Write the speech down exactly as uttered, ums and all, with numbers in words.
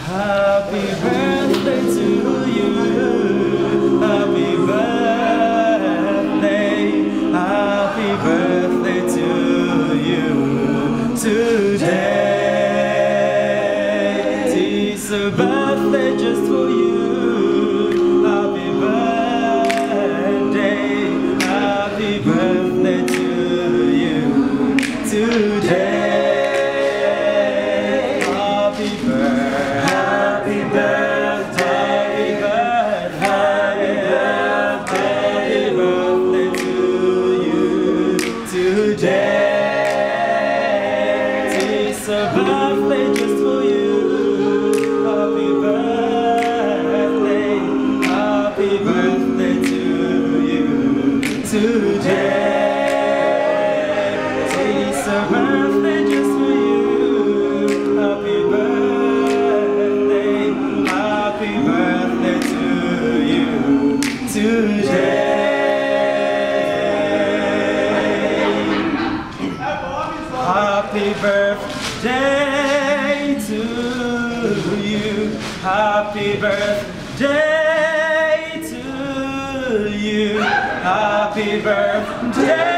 Happy birthday to you. Happy birthday. Happy birthday to you today. It's a birthday just for you. Happy birthday. Happy birthday to you today. Happy birthday. Happy birthday. Happy birthday. Happy birthday to you today. It's a birthday just for you. Happy birthday. Happy birthday to you today. It's a birthday just for you. Happy birthday. Happy birthday to you today. Happy birthday to you. Happy birthday to you. Happy birthday.